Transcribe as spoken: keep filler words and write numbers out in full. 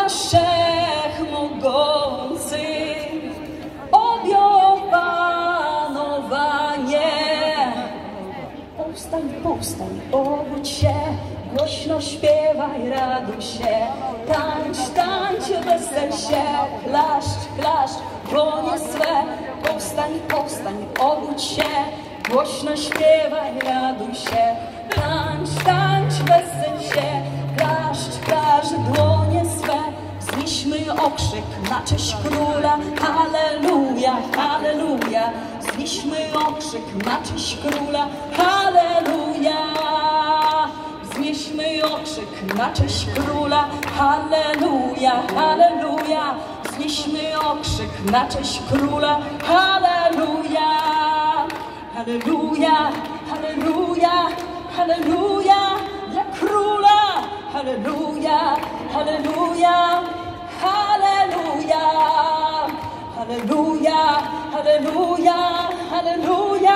Króla Wszechmogący objął panowanie. Powstań, powstań, obudź się, głośno śpiewaj, raduj się, tańcz, tańcz, wesel się, klaszcz, klaszcz, dłonie swe. Powstań, powstań, obudź się, głośno śpiewaj, raduj się, tańcz, tańcz, wesel się, klaszcz, klaszcz, dłonie swe. Znieśmy okrzyk na cześć Króla, halleluja, halleluja. Znieśmy okrzyk na cześć Króla, halleluja. Znieśmy okrzyk na cześć Króla, halleluja, halleluja. Znieśmy okrzyk na cześć Króla, halleluja. Halleluja, halleluja, halleluja dla Króla, halleluja, halleluja, halleluja, halleluja, halleluja, halleluja.